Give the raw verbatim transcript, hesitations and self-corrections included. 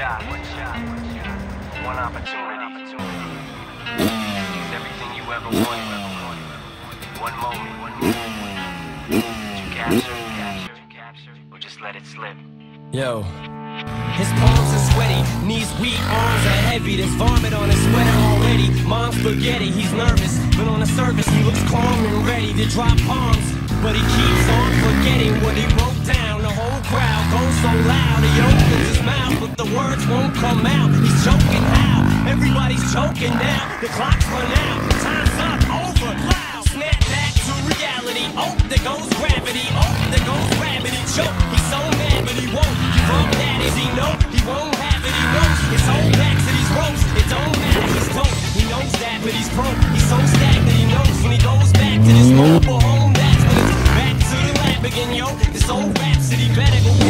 shot, one shot, one opportunity. It's everything you ever wanted. One moment, one moment. Did you capture, capture, capture, or just let it slip? Yo. His palms are sweaty, knees weak, arms are heavy. There's vomit on his sweater already. Mom's spaghetti, he's nervous, but on the surface he looks calm and ready to drop bombs. But he keeps on forgetting what he wrote down. The whole crowd goes so loud, he opens his mouth, but the words won't come out. He's choking how? Everybody's choking now. The clock's run out, time's up, over, loud. Snap back to reality. Oh, there goes gravity. Oh, there goes gravity. Choke. He's so mad, but he won't give up. That is he know he won't have it. He knows his whole back to these ropes. It don't matter. He's dope. He knows that, but he's broke. He's so stagnant. He knows when he goes back to this mobile home. That's when it's back to the lab again, yo. This old rhapsody better go